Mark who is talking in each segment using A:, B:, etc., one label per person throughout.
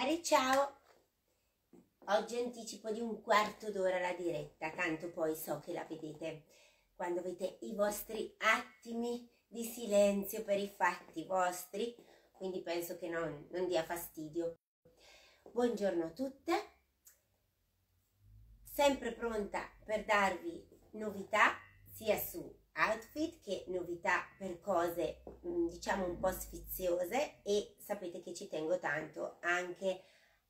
A: Ciao! Oggi anticipo di un quarto d'ora la diretta, tanto poi so che la vedete quando avete i vostri attimi di silenzio per i fatti vostri, quindi penso che non dia fastidio. Buongiorno a tutte, sempre pronta per darvi novità sia su outfit che novità per cose diciamo un po' sfiziose, e sapete che ci tengo tanto anche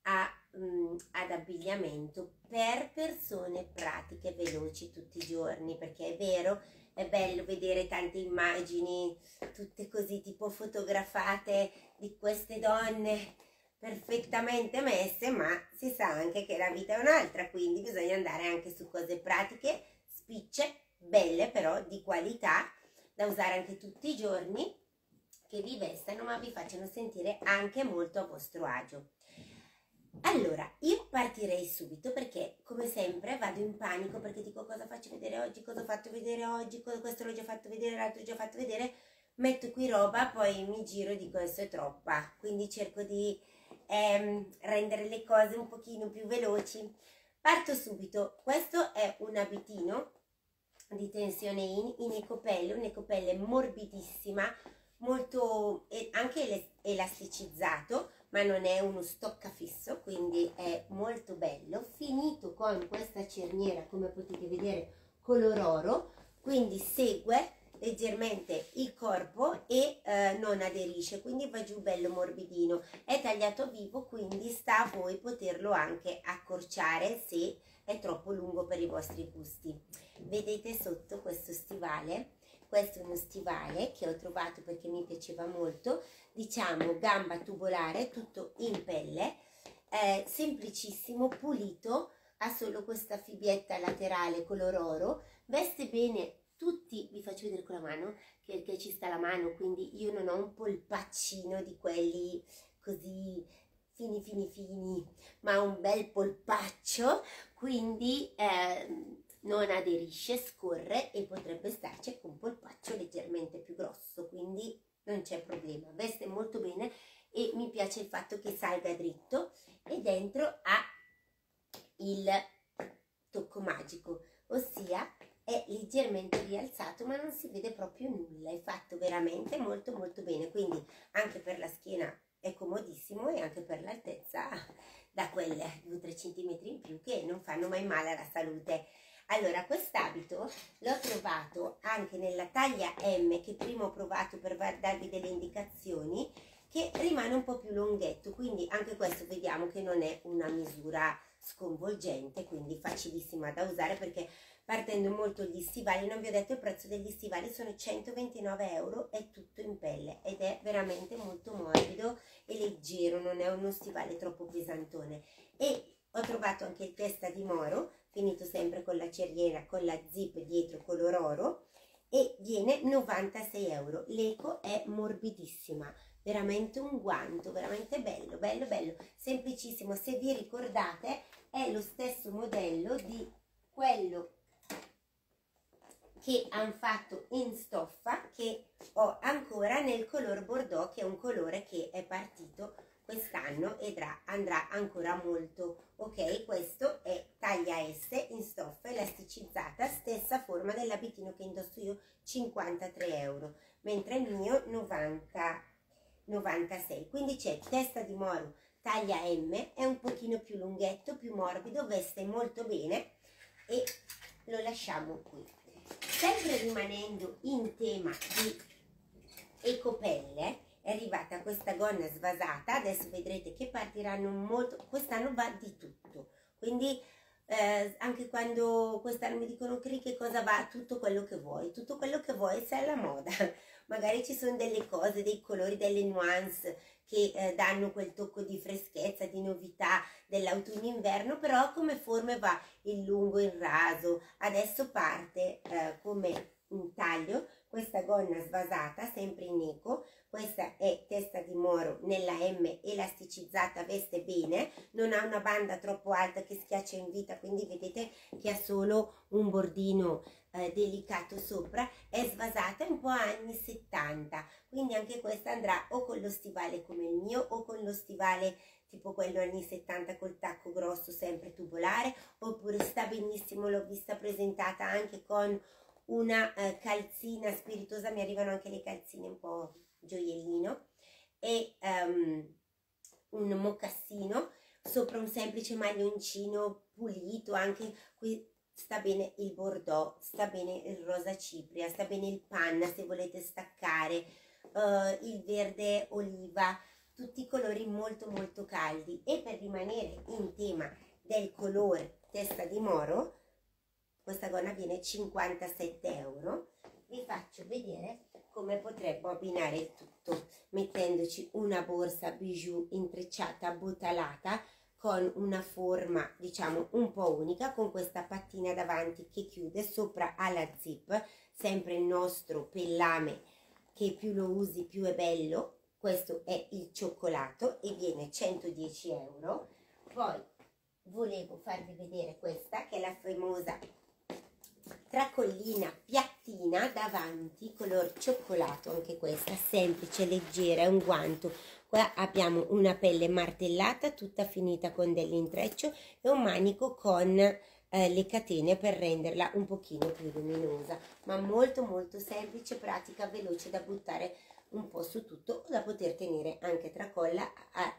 A: ad abbigliamento per persone pratiche, veloci tutti i giorni, perché è vero, è bello vedere tante immagini tutte così tipo fotografate di queste donne perfettamente messe, ma si sa anche che la vita è un'altra, quindi bisogna andare anche su cose pratiche, spicce, belle però di qualità, da usare anche tutti i giorni, che vi vestano ma vi facciano sentire anche molto a vostro agio. Allora, io partirei subito perché come sempre vado in panico, perché dico cosa faccio vedere oggi, cosa ho fatto vedere oggi, questo l'ho già fatto vedere, l'altro l'ho già fatto vedere, metto qui roba, poi mi giro e dico adesso è troppa, quindi cerco di rendere le cose un pochino più veloci. Parto subito. Questo è un abitino di tensione in ecopelle, un'ecopelle morbidissima, molto anche elasticizzato, ma non è uno stoccafisso, quindi è molto bello, finito con questa cerniera, come potete vedere, color oro, quindi segue leggermente il corpo e non aderisce, quindi va giù bello morbidino. È tagliato vivo, quindi sta a voi poterlo anche accorciare se è troppo lungo per i vostri gusti. Vedete sotto questo stivale? Questo è uno stivale che ho trovato perché mi piaceva molto, diciamo gamba tubolare, tutto in pelle, semplicissimo, pulito, ha solo questa fibietta laterale color oro, veste bene tutti, vi faccio vedere con la mano che ci sta la mano, quindi io non ho un polpaccino di quelli così fini, ma un bel polpaccio, quindi non aderisce, scorre e potrebbe starci con un polpaccio leggermente più grosso, quindi non c'è problema, veste molto bene e mi piace il fatto che salga dritto e dentro ha il tocco magico, ossia è leggermente rialzato ma non si vede proprio nulla, è fatto veramente molto bene, quindi anche per la schiena è comodissimo e anche per l'altezza da quelle 2-3 cm in più che non fanno mai male alla salute. Allora, quest'abito l'ho trovato anche nella taglia M, che prima ho provato per darvi delle indicazioni, che rimane un po' più lunghetto, quindi anche questo vediamo che non è una misura sconvolgente, quindi facilissima da usare, perché partendo molto gli stivali, non vi ho detto il prezzo degli stivali, sono 129 euro, è tutto in pelle ed è veramente molto morbido e leggero, non è uno stivale troppo pesantone. E ho trovato anche il testa di moro, finito sempre con la cerniera, con la zip dietro color oro, e viene 96 euro. L'eco è morbidissima, veramente un guanto, veramente bello, semplicissimo. Se vi ricordate è lo stesso modello di quello che hanno fatto in stoffa, che ho ancora nel color bordeaux, che è un colore che è partito quest'anno e andrà ancora molto. Ok, questo è taglia S in stoffa elasticizzata, stessa forma dell'abitino che indosso io, 53 euro, mentre il mio 96. Quindi c'è testa di moro taglia M, è un pochino più lunghetto, più morbido, veste molto bene e lo lasciamo qui. Sempre rimanendo in tema di ecopelle, è arrivata questa gonna svasata, adesso vedrete che partiranno molto, quest'anno va di tutto, quindi anche quando quest'anno mi dicono che cosa va, tutto quello che vuoi se è alla moda, magari ci sono delle cose, dei colori, delle nuance che danno quel tocco di freschezza, di novità dell'autunno-inverno, però come forme va il lungo, il raso. Adesso parte come un taglio questa gonna svasata, sempre in eco. Questa è testa di moro nella M elasticizzata, veste bene, non ha una banda troppo alta che schiaccia in vita, quindi vedete che ha solo un bordino delicato sopra, è svasata un po' anni 70, quindi anche questa andrà o con lo stivale come il mio o con lo stivale tipo quello anni 70 col tacco grosso sempre tubolare, oppure sta benissimo, l'ho vista presentata anche con una calzina spiritosa, mi arrivano anche le calzine un po' gioiellino, e un mocassino sopra un semplice maglioncino pulito. Anche qui sta bene il bordeaux, sta bene il rosa cipria, sta bene il panna se volete staccare, il verde oliva, tutti colori molto molto caldi. E per rimanere in tema del colore testa di moro, questa gonna viene 57 euro. Vi faccio vedere come potremmo abbinare il tutto, mettendoci una borsa bijou intrecciata, botalata, con una forma diciamo un po' unica, con questa pattina davanti che chiude, sopra alla zip, sempre il nostro pellame che più lo usi più è bello, questo è il cioccolato e viene 110 euro. Poi volevo farvi vedere questa che è la famosa tracollina piattina davanti, color cioccolato, anche questa semplice, leggera, è un guanto. Qua abbiamo una pelle martellata tutta finita con dell'intreccio e un manico con le catene per renderla un pochino più luminosa, ma molto molto semplice, pratica, veloce da buttare un po' su tutto o da poter tenere anche tracolla a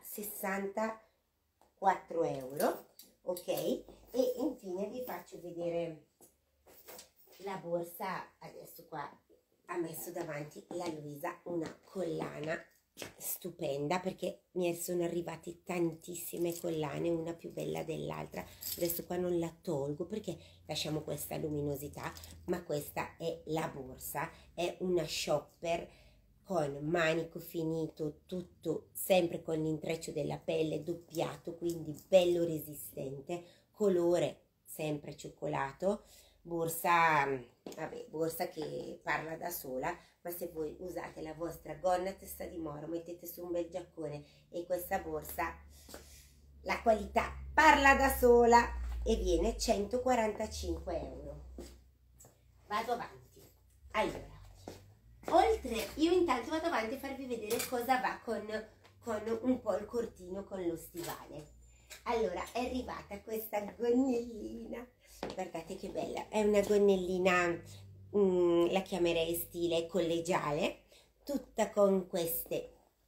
A: 64 euro. Ok, e infine vi faccio vedere la borsa. Adesso qua ha messo davanti la Luisa una collana stupenda, perché mi sono arrivate tantissime collane, una più bella dell'altra. Adesso qua non la tolgo perché lasciamo questa luminosità, ma questa è la borsa, è una shopper con manico finito, tutto sempre con l'intreccio della pelle doppiato, quindi bello resistente, colore sempre cioccolato, borsa, vabbè, borsa che parla da sola. Ma se voi usate la vostra gonna testa di moro, mettete su un bel giaccone e questa borsa, la qualità parla da sola e viene 145 euro. Vado avanti. Allora, oltre, io intanto vado avanti a farvi vedere cosa va con un po' il cortino con lo stivale. Allora, è arrivata questa gonnellina, guardate che bella, è una gonnellina, la chiamerei stile collegiale, tutta con queste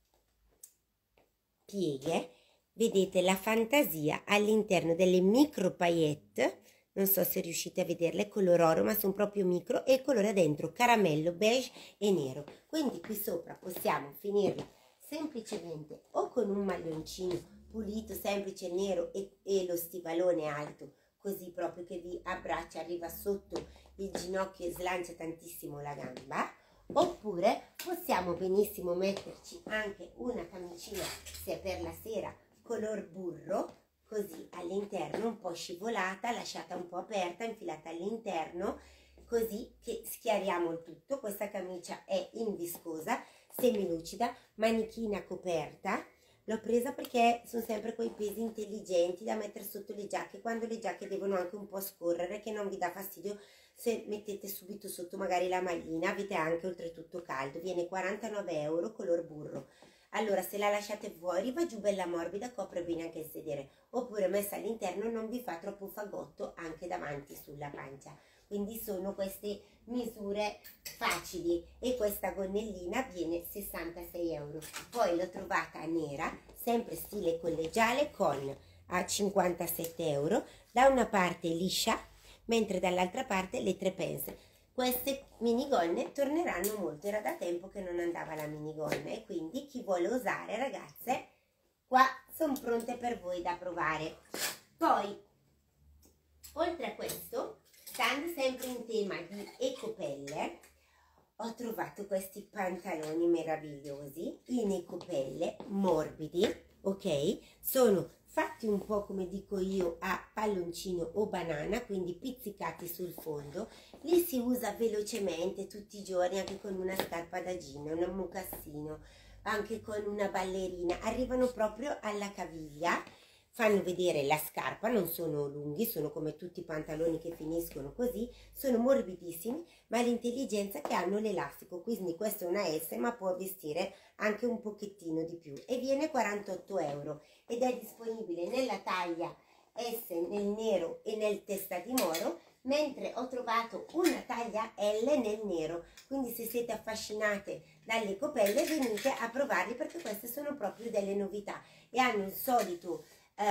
A: pieghe, vedete la fantasia all'interno delle micro paillette, non so se riuscite a vederle, color oro, ma sono proprio micro, e il colore dentro caramello, beige e nero. Quindi qui sopra possiamo finirla semplicemente o con un maglioncino pulito, semplice, nero e lo stivalone alto, così proprio che vi abbraccia, arriva sotto il ginocchio e slancia tantissimo la gamba, oppure possiamo benissimo metterci anche una camicina, se è per la sera, color burro, così all'interno, un po' scivolata, lasciata un po' aperta, infilata all'interno, così che schiariamo il tutto. Questa camicia è in viscosa, semilucida, manichina coperta. L'ho presa perché sono sempre quei pesi intelligenti da mettere sotto le giacche, quando le giacche devono anche un po' scorrere, che non vi dà fastidio se mettete subito sotto magari la maglina. Avete anche oltretutto caldo, viene 49 euro, color burro. Allora, se la lasciate fuori va giù bella morbida, copre bene anche il sedere, oppure messa all'interno non vi fa troppo fagotto anche davanti sulla pancia. Quindi sono queste misure facili, e questa gonnellina viene 66 euro. Poi l'ho trovata nera, sempre stile collegiale, con a 57 euro, da una parte liscia, mentre dall'altra parte le tre pense. Queste minigonne torneranno molto, era da tempo che non andava la minigonna, e quindi chi vuole osare, ragazze, qua sono pronte per voi da provare. Poi, oltre a questo, stando sempre in tema di ecopelle, ho trovato questi pantaloni meravigliosi in ecopelle, morbidi, ok? Sono fatti un po' come dico io a palloncino o banana, quindi pizzicati sul fondo. Li si usa velocemente tutti i giorni, anche con una scarpa da gin, un mocassino, anche con una ballerina. Arrivano proprio alla caviglia, fanno vedere la scarpa, non sono lunghi, sono come tutti i pantaloni che finiscono così, sono morbidissimi, ma l'intelligenza che hanno l'elastico, quindi questa è una S, ma può vestire anche un pochettino di più, e viene 48 euro ed è disponibile nella taglia S nel nero e nel testa di moro, mentre ho trovato una taglia L nel nero, quindi se siete affascinate dalle copelle venite a provarli, perché queste sono proprio delle novità e hanno il solito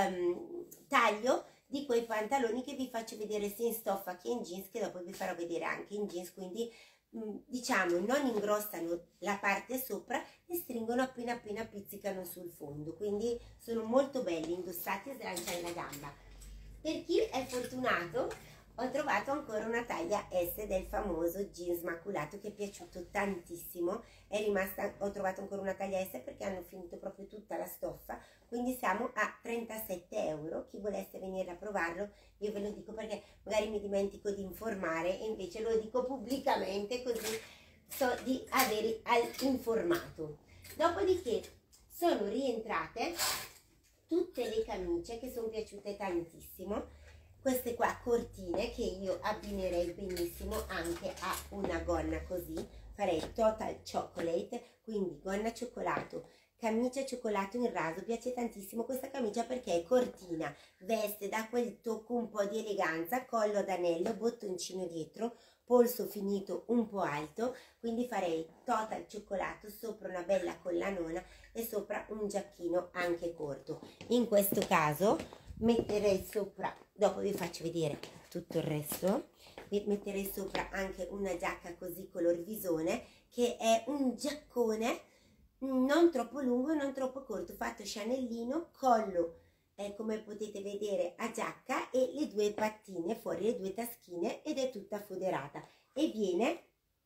A: taglio di quei pantaloni che vi faccio vedere sia in stoffa che in jeans, che dopo vi farò vedere anche in jeans, quindi diciamo non ingrossano la parte sopra e stringono appena pizzicano sul fondo, quindi sono molto belli, indossati e slanciano la gamba. Per chi è fortunato ho trovato ancora una taglia S del famoso jeans maculato che è piaciuto tantissimo, ho trovato ancora una taglia S perché hanno finito proprio tutta la stoffa, quindi siamo a 37 euro. Chi volesse venire a provarlo, io ve lo dico perché magari mi dimentico di informare e invece lo dico pubblicamente, così so di aver informato. Dopodiché sono rientrate tutte le camicie che sono piaciute tantissimo, queste qua cortine che io abbinerei benissimo anche a una gonna così, farei total chocolate, quindi gonna cioccolato, camicia cioccolato in raso. Piace tantissimo questa camicia perché è cortina, veste, dà quel tocco un po' di eleganza, collo ad anello, bottoncino dietro, polso finito un po' alto, quindi farei total cioccolato sopra una bella collanona e sopra un giacchino anche corto. In questo caso metterei sopra, dopo vi faccio vedere tutto il resto, metterei sopra anche una giacca così color visone, che è un giaccone non troppo lungo e non troppo corto, fatto chanellino, collo come potete vedere a giacca e le due pattine fuori, le due taschine, ed è tutta foderata e viene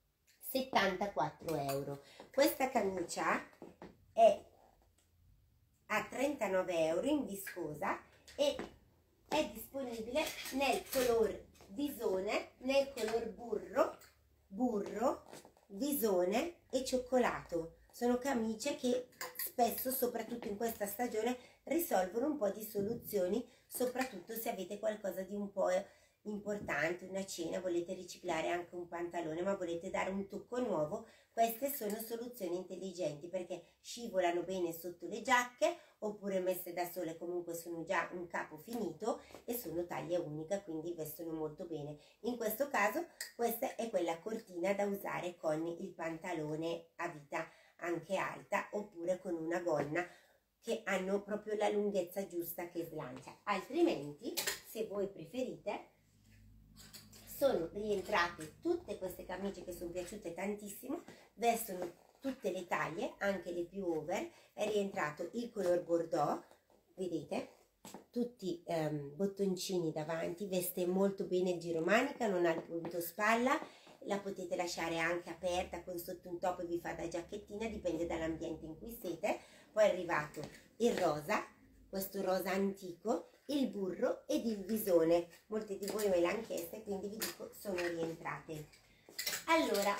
A: 74 euro. Questa camicia è a 39 euro in viscosa e è disponibile nel color visone, nel color burro, visone e cioccolato. Sono camicie che spesso, soprattutto in questa stagione, risolvono un po' di soluzioni, soprattutto se avete qualcosa di un po' importante, una cena, volete riciclare anche un pantalone ma volete dare un tocco nuovo. Queste sono soluzioni intelligenti perché scivolano bene sotto le giacche, oppure messe da sole comunque sono già un capo finito e sono taglia unica, quindi vestono molto bene. In questo caso questa è quella cortina da usare con il pantalone a vita anche alta, oppure con una gonna, che hanno proprio la lunghezza giusta che slancia. Altrimenti, se voi preferite, sono rientrate tutte queste camicie che sono piaciute tantissimo, vestono tutte le taglie, anche le più over. È rientrato il color bordeaux, vedete, tutti bottoncini davanti, veste molto bene il giromanica, non ha il punto spalla, la potete lasciare anche aperta con sotto un top e vi fa da giacchettina, dipende dall'ambiente in cui siete. Poi è arrivato il rosa, questo rosa antico, il burro ed il visone. Molti di voi me l'hanno chiesto, quindi vi dico sono rientrate. Allora,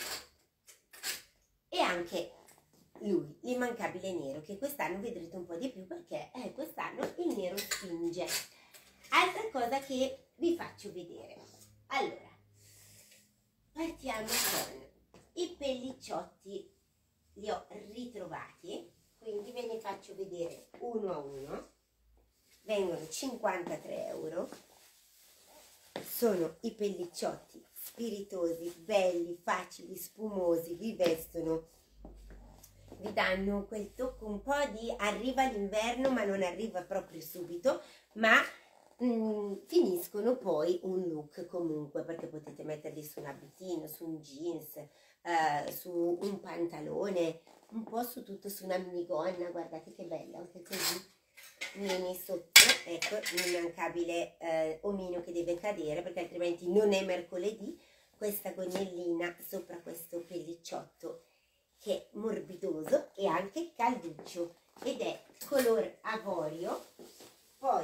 A: e anche lui, l'immancabile nero, che quest'anno vedrete un po' di più perché quest'anno il nero spinge. Altra cosa che vi faccio vedere. Allora, partiamo con i pellicciotti, li ho ritrovati, quindi ve ne faccio vedere uno a uno. Vengono 53 euro, sono i pellicciotti spiritosi, belli, facili, spumosi, vi vestono, vi danno quel tocco un po' di arriva l'inverno ma non arriva proprio subito, ma finiscono poi un look comunque, perché potete metterli su un abitino, su un jeans, su un pantalone, un po' su tutto, su una minigonna, guardate che bella, anche così, mini sotto, ecco, l'immancabile omino che deve cadere perché altrimenti non è mercoledì, questa gonnellina sopra questo pellicciotto che è morbidoso e anche calduccio ed è color avorio. Poi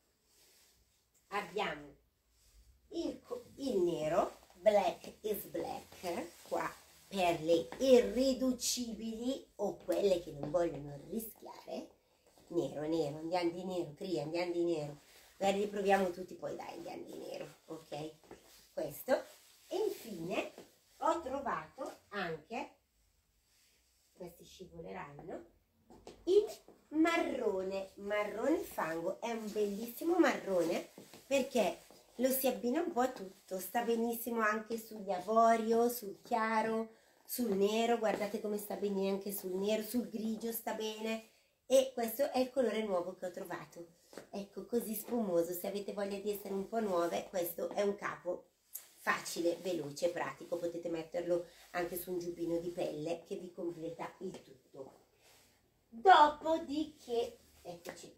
A: abbiamo il nero, black is black, qua per le irriducibili o quelle che non vogliono rischiare, nero, andiamo di nero, Cri, andiamo di nero. Magari li proviamo tutti, poi dai, andiamo di nero, ok? Questo. E infine ho trovato anche, questi scivoleranno, il marrone fango. È un bellissimo marrone perché lo si abbina un po' a tutto, sta benissimo anche sugli avorio, sul chiaro, sul nero, guardate come sta bene anche sul nero, sul grigio sta bene, e questo è il colore nuovo che ho trovato. Ecco, così spumoso. Se avete voglia di essere un po' nuove, questo è un capo facile, veloce, pratico. Potete metterlo anche su un giubbino di pelle che vi completa il tutto. Dopodiché, eccoci.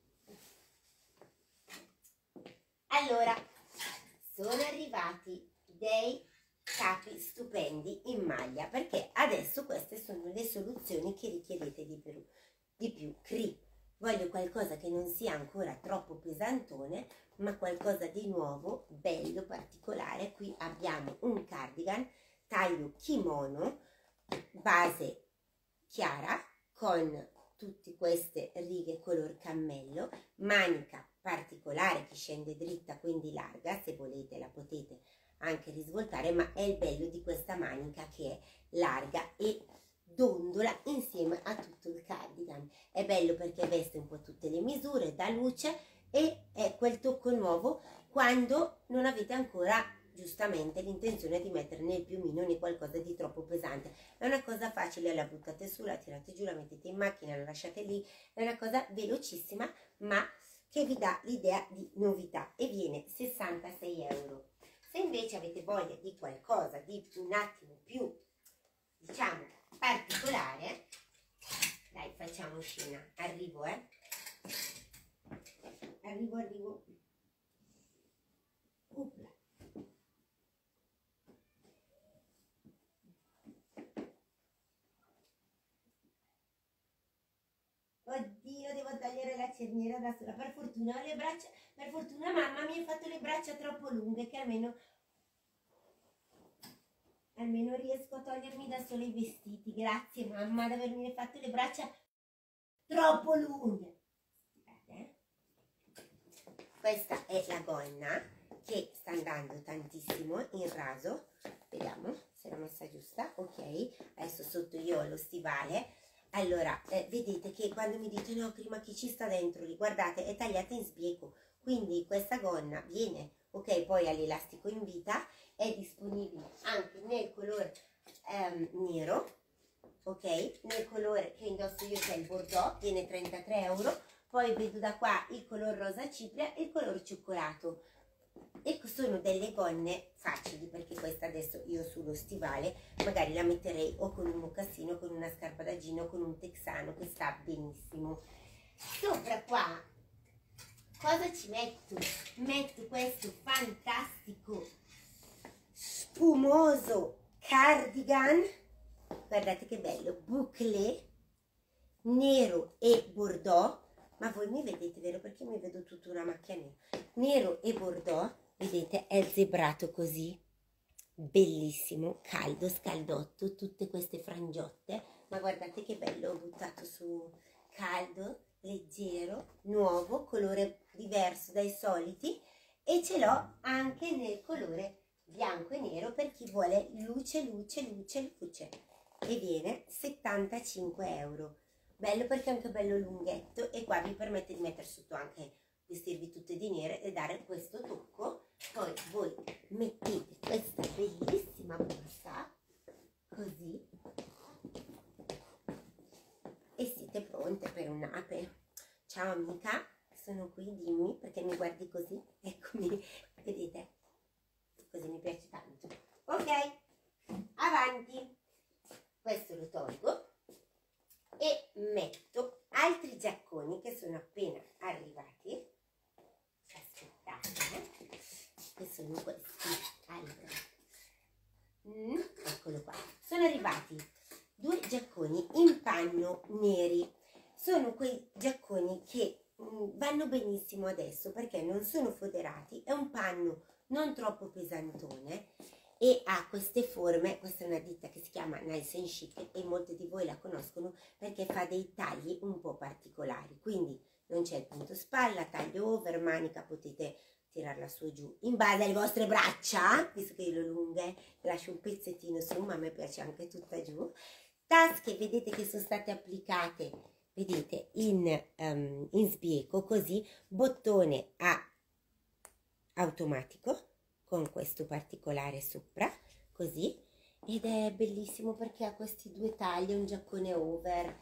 A: Allora, sono arrivati dei capi stupendi in maglia, perché adesso queste sono le soluzioni che richiedete di più. Cri, voglio qualcosa che non sia ancora troppo pesantone, ma qualcosa di nuovo, bello, particolare. Qui abbiamo un cardigan taglio kimono, base chiara, con tutte queste righe color cammello, manica particolare che scende dritta, quindi larga. Se volete la potete anche risvoltare, ma è il bello di questa manica che è larga e dondola insieme a tutto il cardigan. È bello perché veste un po' tutte le misure, dà luce e è quel tocco nuovo quando non avete ancora giustamente l'intenzione di mettere nel piumino né qualcosa di troppo pesante. È una cosa facile, la buttate su, la tirate giù, la mettete in macchina, la lasciate lì. È una cosa velocissima ma che vi dà l'idea di novità e viene 66 euro. Se invece avete voglia di qualcosa di un attimo più, diciamo, particolare, dai, facciamo scena. Arrivo, arrivo. Upla. Oddio, devo togliere la cerniera da sola. Per fortuna ho le braccia, per fortuna mamma mi ha fatto le braccia troppo lunghe, che almeno riesco a togliermi da sola i vestiti. Grazie mamma ad avermi fatto le braccia troppo lunghe. Questa è la gonna che sta andando tantissimo in raso. Vediamo se l'ho messa giusta. Ok, adesso sotto io ho lo stivale. Allora, vedete che quando mi dite no, prima chi ci sta dentro lì, guardate, è tagliata in sbieco, quindi questa gonna viene, ok, poi all'elastico in vita, è disponibile anche nel colore nero, ok, nel colore che indosso io che è il bordeaux, viene 33 euro, poi vedo da qua il color rosa cipria e il color cioccolato. E sono delle gonne facili, perché questa adesso io sullo stivale magari la metterei o con un mocassino, con una scarpa da gino, con un texano che sta benissimo. Sopra qua cosa ci metto? Metto questo fantastico spumoso cardigan, guardate che bello, bouclé nero e bordeaux. Ma voi mi vedete, vero? Perché mi vedo tutta una macchia nera. Nero e bordeaux, vedete, è zebrato così, bellissimo, caldo, scaldotto, tutte queste frangiotte, ma guardate che bello, ho buttato su, caldo, leggero, nuovo, colore diverso dai soliti, e ce l'ho anche nel colore bianco e nero per chi vuole luce, e viene 75 euro. Bello perché è anche bello lunghetto, e qua vi permette di mettere sotto anche, vestirvi tutte di nere e dare questo tocco. Poi voi mettete questa bellissima borsa così e siete pronte per un'ape. Ciao amica, sono qui, dimmi perché mi guardi così. Eccomi, vedete? Così mi piace tanto. Ok, avanti. Questo lo tolgo e metto altri giacconi che sono appena arrivati. Aspettate, che sono questi. Allora, eccolo qua. Sono arrivati 2 giacconi in panno neri. Sono quei giacconi che vanno benissimo adesso perché non sono foderati, è un panno non troppo pesantone e ha queste forme. Questa è una ditta che si chiama Nice and Chic e molti di voi la conoscono perché fa dei tagli un po' particolari, quindi non c'è il punto spalla, taglio over, manica potete tirarla su e giù in base alle vostre braccia, visto che io le lunghe lascio un pezzettino su, ma a me piace anche tutta giù. Tasche vedete che sono state applicate, vedete, in sbieco, così, bottone a automatico con questo particolare sopra, così, ed è bellissimo perché ha questi due tagli, un giaccone over.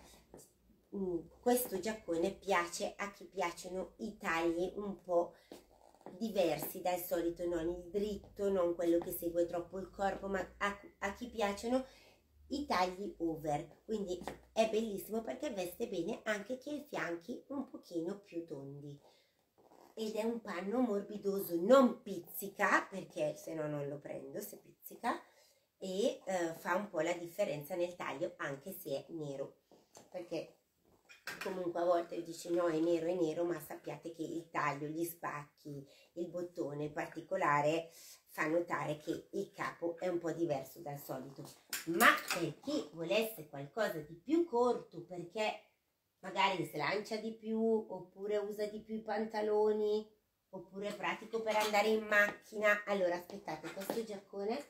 A: Questo giaccone piace a chi piacciono i tagli un po' diversi dal solito, non il dritto, non quello che segue troppo il corpo, ma a chi piacciono i tagli over, quindi è bellissimo perché veste bene anche chi ha i fianchi un pochino più tondi, ed è un panno morbidoso, non pizzica perché se no non lo prendo se pizzica, e fa un po' la differenza nel taglio anche se è nero, perché comunque a volte dice no è nero, ma sappiate che il taglio, gli spacchi, il bottone particolare fa notare che il capo è un po' diverso dal solito. Ma per chi volesse qualcosa di più corto, perché magari si lancia di più, oppure usa di più i pantaloni, oppure è pratico per andare in macchina, allora aspettate, questo giaccone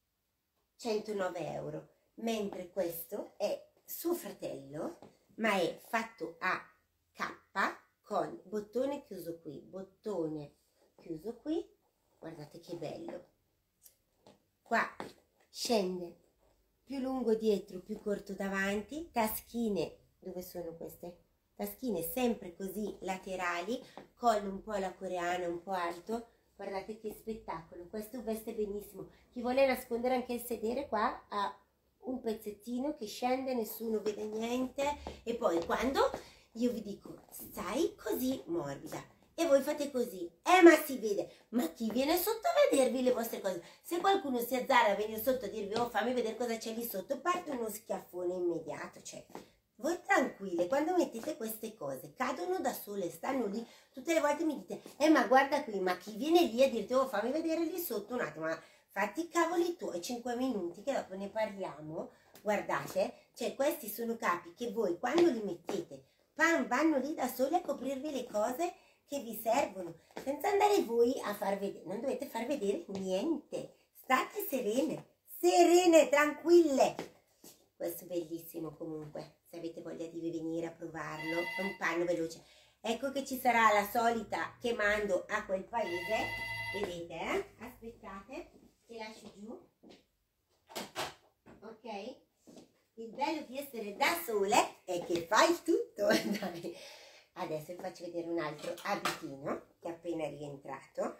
A: 109 euro, mentre questo è suo fratello, ma è fatto a K con bottone chiuso qui, bottone chiuso qui, guardate che bello, qua scende più lungo dietro, più corto davanti, taschine, dove sono queste? Taschine sempre così laterali, collo un po' alla coreana, un po' alto, guardate che spettacolo, questo veste benissimo. Chi vuole nascondere anche il sedere qua ha un pezzettino che scende, nessuno vede niente, e poi quando io vi dico stai così morbida e voi fate così, ma si vede, ma chi viene sotto a vedervi le vostre cose? Se qualcuno si azzarda a venire sotto a dirvi oh fammi vedere cosa c'è lì sotto, parte uno schiaffone immediato, cioè voi tranquille, quando mettete queste cose cadono da sole, stanno lì. Tutte le volte mi dite ma guarda qui, ma chi viene lì a dirti oh fammi vedere lì sotto un attimo, ma fatti i cavoli tuoi, 5 minuti che dopo ne parliamo. Guardate, cioè questi sono capi che voi quando li mettete vanno lì da soli a coprirvi le cose che vi servono, senza andare voi a far vedere, non dovete far vedere niente, state serene, tranquille. Questo è bellissimo comunque, se avete voglia di venire a provarlo, è un panno veloce. Ecco che ci sarà la solita che mando a quel paese, vedete, aspettate che lascio giù, ok? Il bello di essere da sole è che fai tutto. Dai. Adesso vi faccio vedere un altro abitino che è appena rientrato.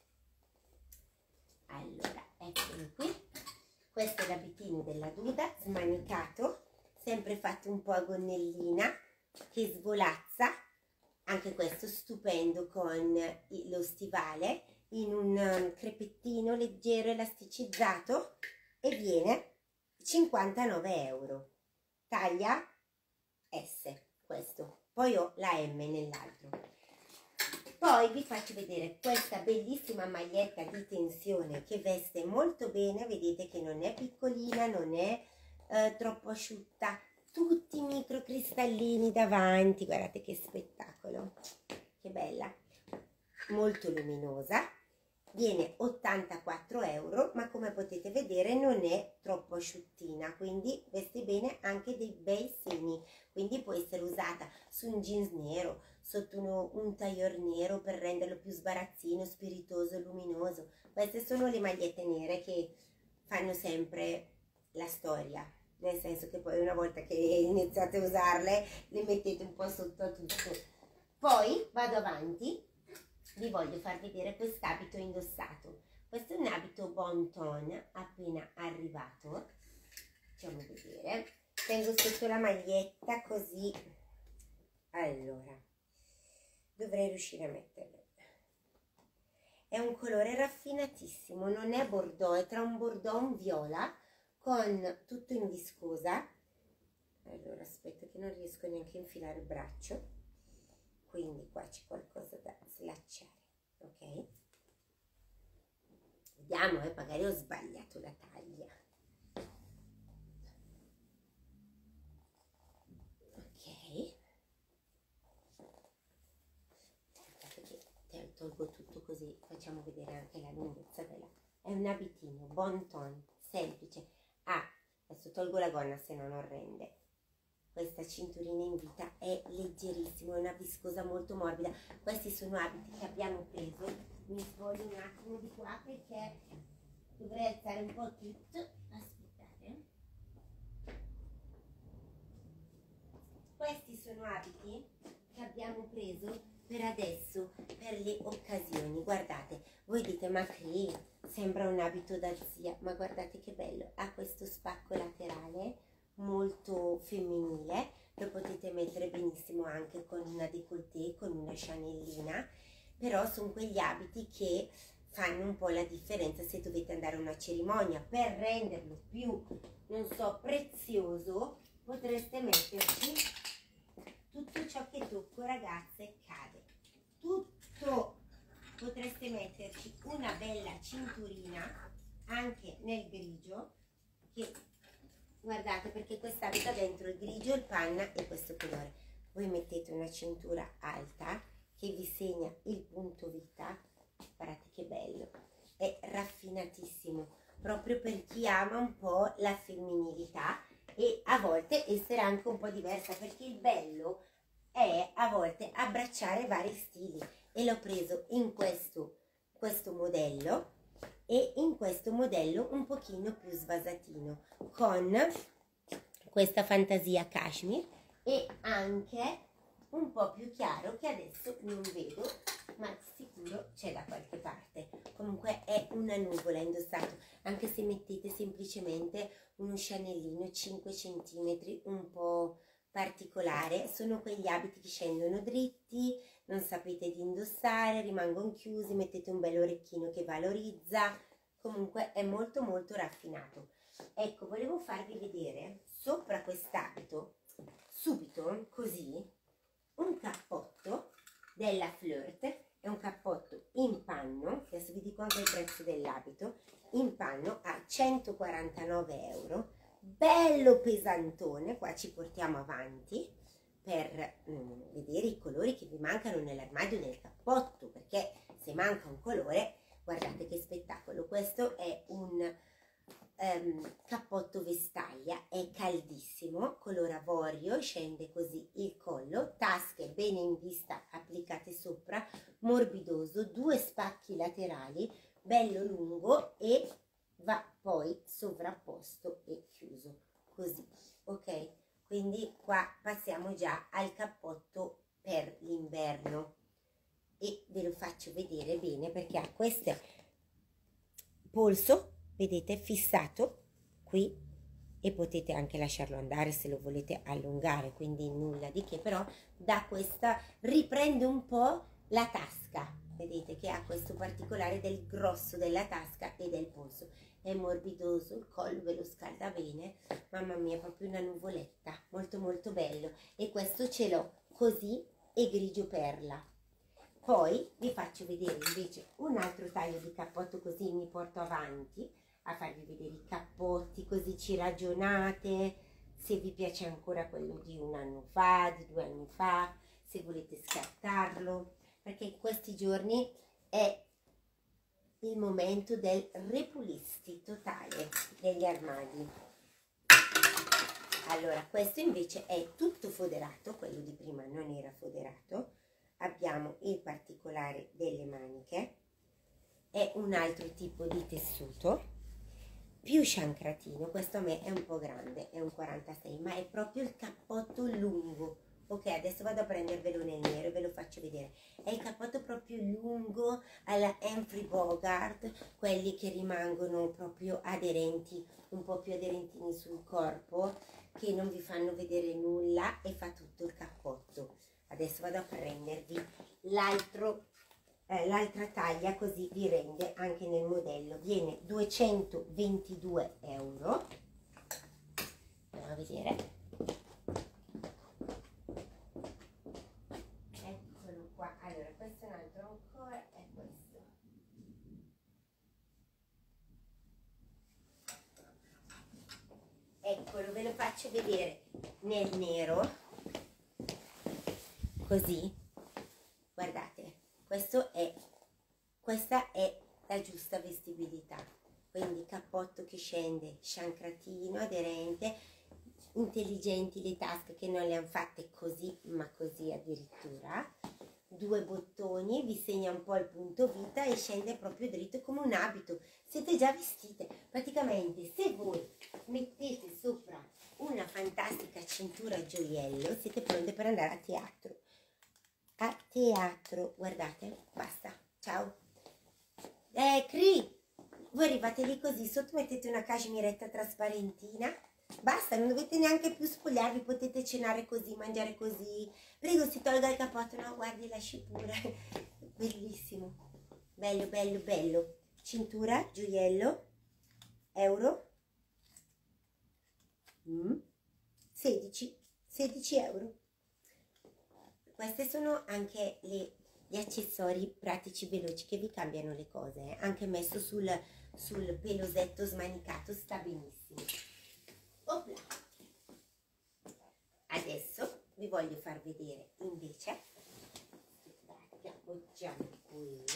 A: Allora, eccolo qui. Questo è l'abitino della Duda, smanicato, sempre fatto un po' a gonnellina, che svolazza. Anche questo stupendo con lo stivale, in un crepettino leggero elasticizzato, e viene 59 euro, taglia S questo, poi ho la M nell'altro. Poi vi faccio vedere questa bellissima maglietta di tensione che veste molto bene, vedete che non è piccolina, non è troppo asciutta, tutti microcristallini davanti, guardate che spettacolo, che bella, molto luminosa. Viene 84 euro, ma come potete vedere non è troppo asciuttina, quindi veste bene anche dei bei seni, quindi può essere usata su un jeans nero, sotto un tailleur nero per renderlo più sbarazzino, spiritoso, luminoso. Queste sono le magliette nere che fanno sempre la storia, nel senso che poi una volta che iniziate a usarle le mettete un po' sotto a tutto. Poi vado avanti. Vi voglio far vedere quest'abito indossato. Questo è un abito Bon Ton appena arrivato. Facciamo vedere. Tengo sotto la maglietta così. Allora, dovrei riuscire a metterlo. È un colore raffinatissimo, non è bordeaux, è tra un bordeaux e un viola, con tutto in viscosa. Allora, aspetta che non riesco neanche a infilare il braccio. Quindi qua c'è qualcosa da slacciare, ok? vediamo, magari ho sbagliato la taglia. Ok, tolgo tutto così facciamo vedere anche la lunghezza della... È un abitino bon ton, semplice. Adesso tolgo la gonna se no non rende. Questa cinturina in vita è leggerissima, è una viscosa molto morbida. Questi sono abiti che abbiamo preso. Mi spoglio un attimo di qua perché dovrei alzare un po' tutto. Aspettate. Questi sono abiti che abbiamo preso per adesso, per le occasioni. Guardate, voi dite ma che sembra un abito da zia, ma guardate che bello, ha questo spacco laterale molto femminile, lo potete mettere benissimo anche con una décolleté, con una chanellina, però sono quegli abiti che fanno un po' la differenza se dovete andare a una cerimonia. Per renderlo più, non so, prezioso, potreste metterci tutto ciò che tocco, ragazze, cade. Tutto. Potreste metterci una bella cinturina anche nel grigio, che guardate, perché quest'abito ha dentro il grigio, il panna e questo colore. Voi mettete una cintura alta che vi segna il punto vita, guardate che bello, è raffinatissimo, proprio per chi ama un po' la femminilità e a volte essere anche un po' diversa, perché il bello è a volte abbracciare vari stili. E l'ho preso in questo modello e in questo modello un pochino più svasatino, con questa fantasia cashmere e anche un po' più chiaro che adesso non vedo, ma sicuro c'è da qualche parte. Comunque è una nuvola indossato, anche se mettete semplicemente uno chanellino 5 cm un po' particolare. Sono quegli abiti che scendono dritti, non sapete di indossare, rimangono chiusi, mettete un bel orecchino che valorizza, comunque è molto molto raffinato. Ecco, volevo farvi vedere sopra quest'abito, subito così, un cappotto della Flirt. È un cappotto in panno, adesso vi dico anche il prezzo dell'abito, in panno a 149 euro, bello pesantone. Qua ci portiamo avanti per vedere i colori che vi mancano nell'armadio del cappotto, perché se manca un colore, guardate che spettacolo. Questo è un cappotto vestaglia, è caldissimo, color avorio, scende così il collo, tasche bene in vista applicate sopra, morbidoso, 2 spacchi laterali, bello lungo e va poi sovrapposto e chiuso così, ok? Quindi qua passiamo già al cappotto per l'inverno e ve lo faccio vedere bene perché ha questo polso, vedete, fissato qui, e potete anche lasciarlo andare se lo volete allungare, quindi nulla di che, però da questa riprende un po' la tasca, vedete che ha questo particolare del grosso della tasca e del polso. È morbidoso, il collo ve lo scalda bene, mamma mia, proprio una nuvoletta, molto molto bello. E questo ce l'ho così e grigio perla. Poi vi faccio vedere invece un altro taglio di cappotto, così mi porto avanti a farvi vedere i cappotti, così ci ragionate, se vi piace ancora quello di un anno fa, di 2 anni fa, se volete scartarlo, perché in questi giorni è il momento del repulisti totale degli armadi. Allora, questo invece è tutto foderato, quello di prima non era foderato. Abbiamo il particolare delle maniche, è un altro tipo di tessuto, più sciancratino. Questo a me è un po' grande, è un 46, ma è proprio il cappotto lungo. Ok, adesso vado a prendervelo nel nero e ve lo faccio vedere. È il cappotto proprio lungo alla Humphrey Bogart, quelli che rimangono proprio aderenti, un po' più aderentini sul corpo, che non vi fanno vedere nulla, e fa tutto il cappotto. Adesso vado a prendervi l'altra taglia, così vi rende anche nel modello. Viene 222 euro. Andiamo a vedere. Eccolo qua. Allora, questo è un altro ancora, è questo. eccolo, ve lo faccio vedere nel nero, così, guardate, questa è la giusta vestibilità, quindi cappotto che scende, sciancratino, aderente, intelligenti le tasche che non le hanno fatte così, ma così addirittura, 2 bottoni, vi segna un po' il punto vita e scende proprio dritto come un abito, siete già vestite, praticamente se voi mettete sopra una fantastica cintura a gioiello siete pronte per andare a teatro, guardate, basta, ciao. Cri, voi arrivate lì così, sotto mettete una cashmiretta trasparentina, basta, non dovete neanche più spogliarvi, potete cenare così, mangiare così. Prego, si tolga il cappotto, no, guardi, lasci pure. Bellissimo, bello, bello, bello. Cintura, gioiello, euro, 16 euro. Queste sono anche gli accessori pratici veloci che vi cambiano le cose, anche messo sul pelosetto smanicato sta benissimo. Opla. Adesso vi voglio far vedere invece, appoggiamo qui,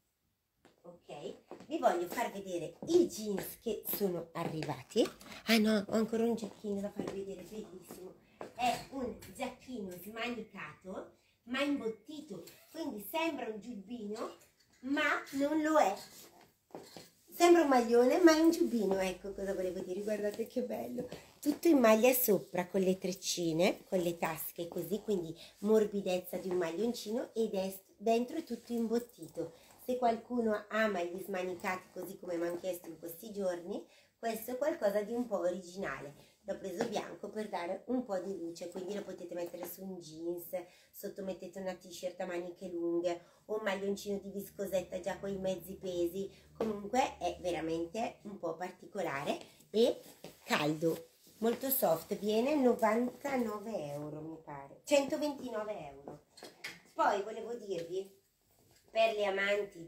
A: ok, vi voglio far vedere i jeans che sono arrivati. Ah no, ho ancora un giacchino da far vedere, bellissimo, è un giacchino smanicato ma imbottito, quindi sembra un giubbino ma non lo è, sembra un maglione ma è un giubbino, ecco cosa volevo dire, guardate che bello, tutto in maglia sopra con le treccine, con le tasche così, quindi morbidezza di un maglioncino, ed dentro è tutto imbottito. Se qualcuno ama gli smanicati così come mi hanno chiesto in questi giorni, questo è qualcosa di un po' originale. L'ho preso bianco per dare un po' di luce, quindi lo potete mettere su un jeans, sotto mettete una t-shirt a maniche lunghe o un maglioncino di viscosetta già con i mezzi pesi. Comunque è veramente un po' particolare e caldo, molto soft, viene 99 euro mi pare, 129 euro. Poi volevo dirvi, per le amanti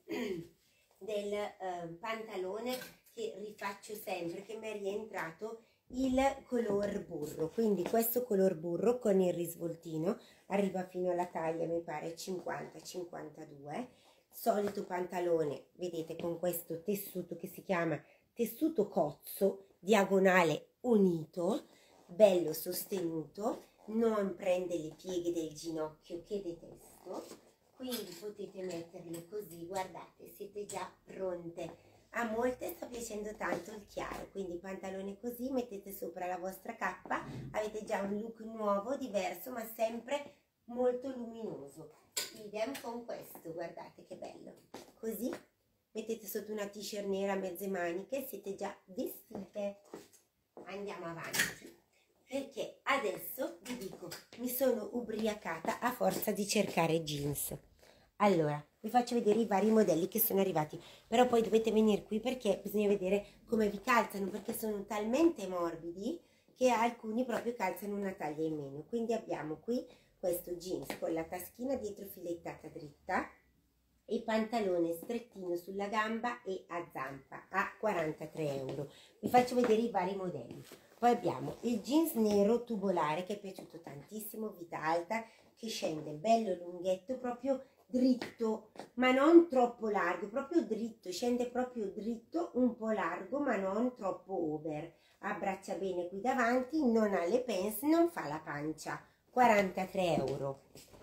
A: del pantalone, che rifaccio sempre, che mi è rientrato il color burro, quindi questo color burro con il risvoltino arriva fino alla taglia mi pare 50-52, solito pantalone, vedete, con questo tessuto che si chiama tessuto cozzo, diagonale unito, bello sostenuto, non prende le pieghe del ginocchio che detesto, quindi potete metterle così, guardate, siete già pronte. A molte sta piacendo tanto il chiaro, quindi pantalone così, mettete sopra la vostra cappa, avete già un look nuovo, diverso, ma sempre molto luminoso. Idem con questo, guardate che bello. Così mettete sotto una t-shirt nera a mezze maniche, siete già vestite. Andiamo avanti, perché adesso vi dico, mi sono ubriacata a forza di cercare jeans. Allora, vi faccio vedere i vari modelli che sono arrivati, però poi dovete venire qui perché bisogna vedere come vi calzano, perché sono talmente morbidi che alcuni proprio calzano una taglia in meno. Quindi abbiamo qui questo jeans con la taschina dietro filettata dritta e pantalone strettino sulla gamba e a zampa a 43 euro. Vi faccio vedere i vari modelli. Poi abbiamo il jeans nero tubolare che è piaciuto tantissimo, vita alta, che scende bello lunghetto, proprio dritto, ma non troppo largo, proprio dritto, scende proprio dritto, un po' largo, ma non troppo over. Abbraccia bene qui davanti, non ha le pants, non fa la pancia. 43 euro.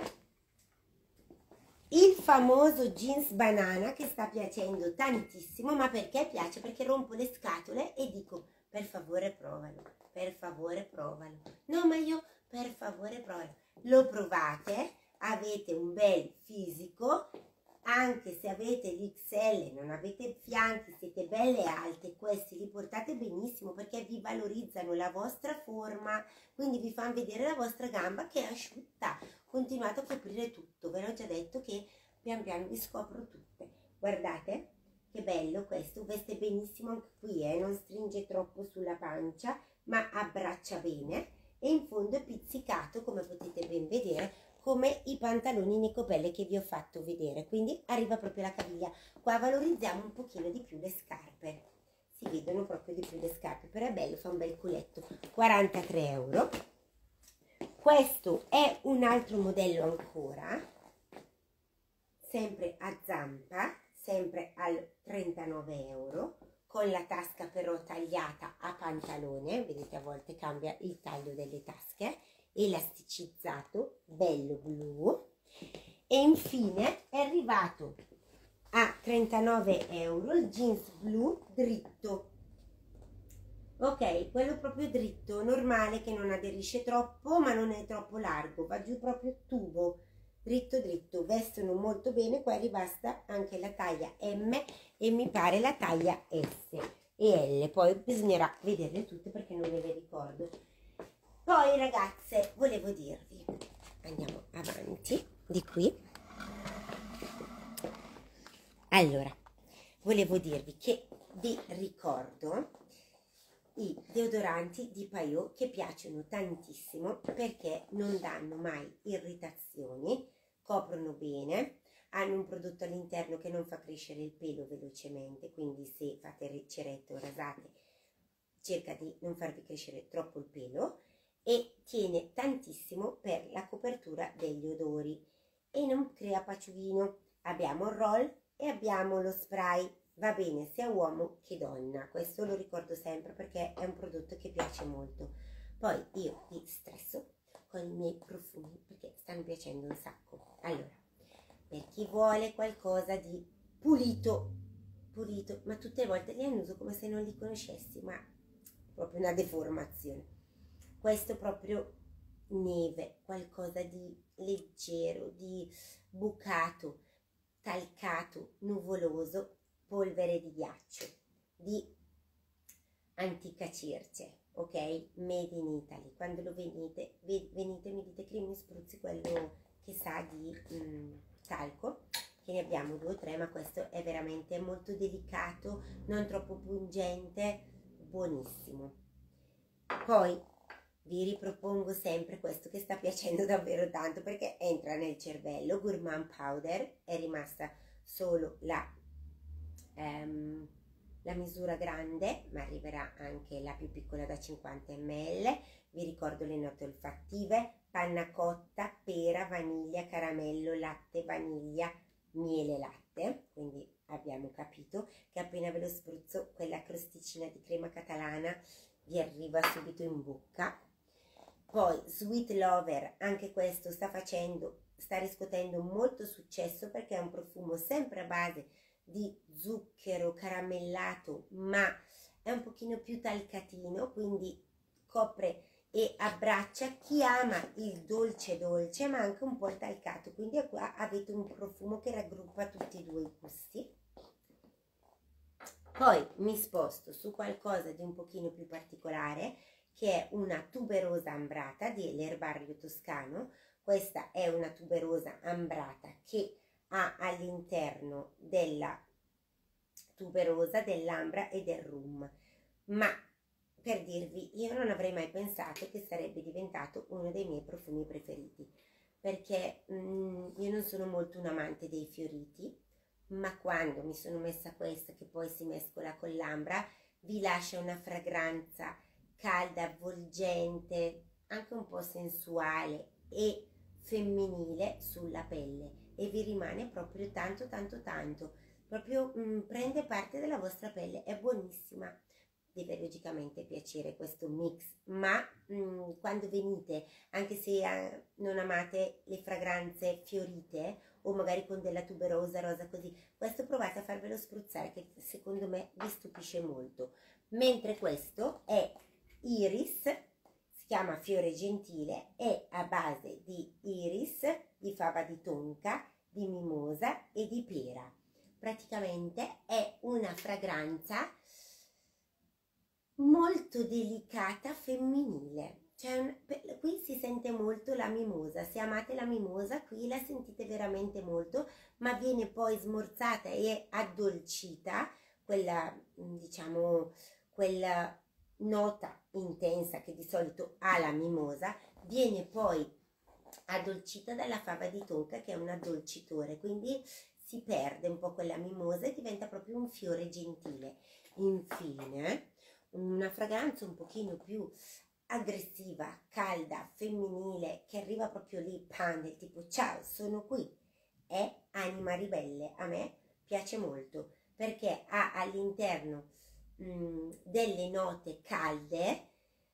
A: Il famoso jeans banana che sta piacendo tantissimo, ma perché piace? Perché rompo le scatole e dico, per favore provalo, per favore provalo. No, ma io, per favore provalo. Lo provate, avete un bel fisico, anche se avete l'XL, non avete fianchi, siete belle alte, questi li portate benissimo perché vi valorizzano la vostra forma, quindi vi fanno vedere la vostra gamba che è asciutta. Continuate a coprire tutto, ve l'ho già detto che pian piano vi scopro tutte. Guardate che bello questo, veste benissimo anche qui, non stringe troppo sulla pancia, ma abbraccia bene e in fondo è pizzicato, come potete ben vedere, come i pantaloni Nicopelle che vi ho fatto vedere, quindi arriva proprio la caviglia. Qua valorizziamo un pochino di più le scarpe. si vedono proprio di più le scarpe, però è bello, fa un bel culetto. 43 euro. Questo è un altro modello ancora, sempre a zampa, sempre al 39 euro, con la tasca però tagliata a pantalone, vedete a volte cambia il taglio delle tasche, elasticizzato, bello blu. E infine è arrivato a 39 euro il jeans blu dritto, ok, quello proprio dritto, normale, che non aderisce troppo ma non è troppo largo, va giù proprio tubo, dritto dritto, vestono molto bene. Quelli basta anche la taglia M e mi pare la taglia S e L, poi bisognerà vederle tutte perché non me le ricordo. Poi ragazze, volevo dirvi, andiamo avanti di qui. Allora, volevo dirvi che vi ricordo i deodoranti di Payot che piacciono tantissimo perché non danno mai irritazioni, coprono bene, hanno un prodotto all'interno che non fa crescere il pelo velocemente, quindi se fate cerette o rasate cerca di non farvi crescere troppo il pelo, e tiene tantissimo per la copertura degli odori e non crea paciulino. Abbiamo il roll e abbiamo lo spray, va bene sia uomo che donna, questo lo ricordo sempre perché è un prodotto che piace molto. Poi io vi stresso con i miei profumi perché stanno piacendo un sacco. Allora, per chi vuole qualcosa di pulito, ma tutte le volte li annuso come se non li conoscessi, ma proprio una deformazione. Questo proprio neve, qualcosa di leggero, di bucato, talcato, nuvoloso, polvere di ghiaccio, di Antica Circe, ok? Made in Italy. Quando lo venite mi dite che mi spruzzi quello che sa di talco, che ne abbiamo 2 o 3, ma questo è veramente molto delicato, non troppo pungente, buonissimo. Poi vi ripropongo sempre questo che sta piacendo davvero tanto perché entra nel cervello, Gourmand Powder, è rimasta solo la misura grande, ma arriverà anche la più piccola da 50 ml. Vi ricordo le note olfattive: panna cotta, pera, vaniglia, caramello, latte, vaniglia, miele, latte. Quindi abbiamo capito che appena ve lo spruzzo quella crosticina di crema catalana vi arriva subito in bocca. Poi Sweet Lover, anche questo sta riscuotendo molto successo perché è un profumo sempre a base di zucchero caramellato, ma è un pochino più talcatino, quindi copre e abbraccia chi ama il dolce dolce ma anche un po' il talcato, quindi qua avete un profumo che raggruppa tutti e 2 i gusti. Poi mi sposto su qualcosa di un pochino più particolare, che è una tuberosa ambrata dell'erbario toscano. Questa è una tuberosa ambrata che ha all'interno della tuberosa dell'ambra e del rum, ma per dirvi, io non avrei mai pensato che sarebbe diventato uno dei miei profumi preferiti, perché io non sono molto un amante dei fioriti, ma quando mi sono messa questa, che poi si mescola con l'ambra, vi lascia una fragranza calda, avvolgente, anche un po' sensuale e femminile sulla pelle, e vi rimane proprio tanto tanto tanto, proprio prende parte della vostra pelle, è buonissima. Deve logicamente piacere questo mix, ma quando venite, anche se non amate le fragranze fiorite o magari con della tuberosa rosa così, questo provate a farvelo spruzzare che secondo me vi stupisce molto. Mentre questo è Iris, si chiama Fiore Gentile, è a base di iris, di fava di tonka, di mimosa e di pera. Praticamente è una fragranza molto delicata femminile, cioè qui si sente molto la mimosa. Se amate la mimosa qui la sentite veramente molto, ma viene poi smorzata e addolcita quella, diciamo, quella nota intensa che di solito ha la mimosa, viene poi addolcita dalla fava di tonka che è un addolcitore, quindi si perde un po' quella mimosa e diventa proprio un fiore gentile. Infine, una fragranza un pochino più aggressiva, calda, femminile, che arriva proprio lì, pan, del tipo ciao, sono qui, è Anima Ribelle. A me piace molto perché ha all'interno delle note calde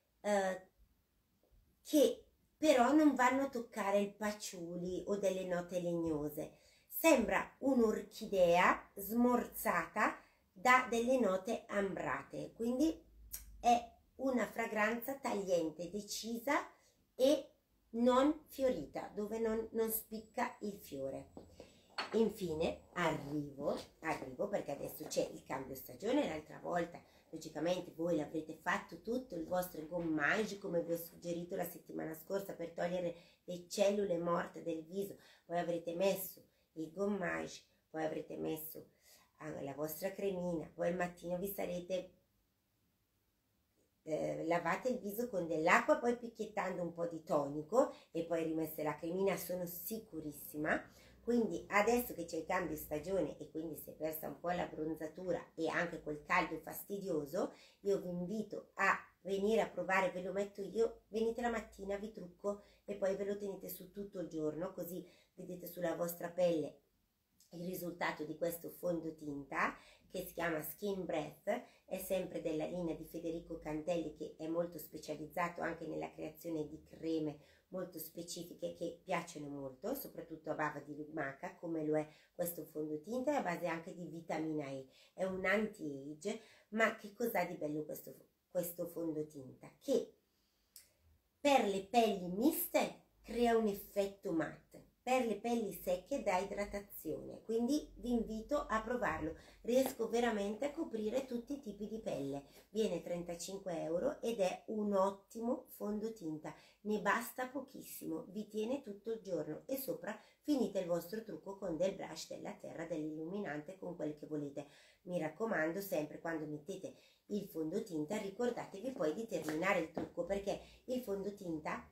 A: che però non vanno a toccare il patchouli o delle note legnose. Sembra un'orchidea smorzata da delle note ambrate, quindi è una fragranza tagliente, decisa e non fiorita, dove non spicca il fiore. Infine arrivo perché adesso c'è il cambio stagione. L'altra volta logicamente voi l'avrete fatto tutto il vostro gommage come vi ho suggerito la settimana scorsa per togliere le cellule morte del viso, poi avrete messo il gommage, poi avrete messo la vostra cremina, poi al mattino vi sarete lavate il viso con dell'acqua, poi picchiettando un po' di tonico e poi rimesse la cremina, sono sicurissima. Quindi adesso che c'è il cambio stagione e quindi si è persa un po' la bronzatura e anche quel caldo fastidioso, io vi invito a venire a provare, ve lo metto io, venite la mattina, vi trucco e poi ve lo tenete su tutto il giorno, così vedete sulla vostra pelle il risultato di questo fondotinta che si chiama Skin Breath. È sempre della linea di Federico Cantelli, che è molto specializzato anche nella creazione di creme molto specifiche che piacciono molto, soprattutto a base di lumaca, come lo è questo fondotinta, è a base anche di vitamina E, è un anti-age. Ma che cos'ha di bello questo fondotinta? Che per le pelli miste crea un effetto matte, per le pelli secche dà idratazione, quindi vi invito a provarlo. Riesco veramente a coprire tutti i tipi di pelle. Viene 35 euro ed è un ottimo fondotinta, ne basta pochissimo, vi tiene tutto il giorno e sopra finite il vostro trucco con del blush, della terra, dell'illuminante, con quel che volete. Mi raccomando, sempre quando mettete il fondotinta ricordatevi poi di terminare il trucco, perché il fondotinta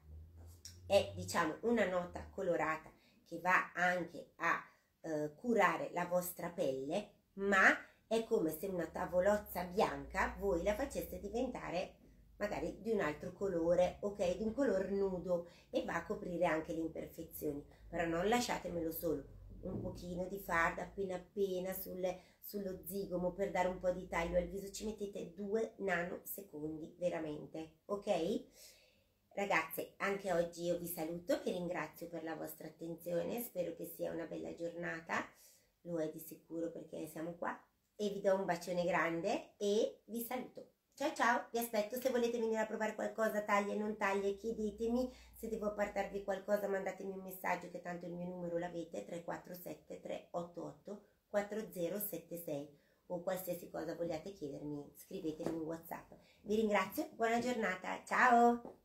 A: è, diciamo, una nota colorata che va anche a curare la vostra pelle, ma è come se una tavolozza bianca voi la faceste diventare magari di un altro colore, ok, di un color nudo, e va a coprire anche le imperfezioni. Però non lasciatemelo solo, un pochino di farda appena appena sullo zigomo per dare un po' di taglio al viso, ci mettete 2 nanosecondi veramente, ok? Ragazze, anche oggi io vi saluto, vi ringrazio per la vostra attenzione, spero che sia una bella giornata, lo è di sicuro perché siamo qua, e vi do un bacione grande e vi saluto. Ciao ciao, vi aspetto, se volete venire a provare qualcosa, taglie, non taglie, chiedetemi, se devo apportarvi qualcosa mandatemi un messaggio, che tanto il mio numero l'avete, 347 388 4076, o qualsiasi cosa vogliate chiedermi scrivetemi in WhatsApp. Vi ringrazio, buona giornata, ciao!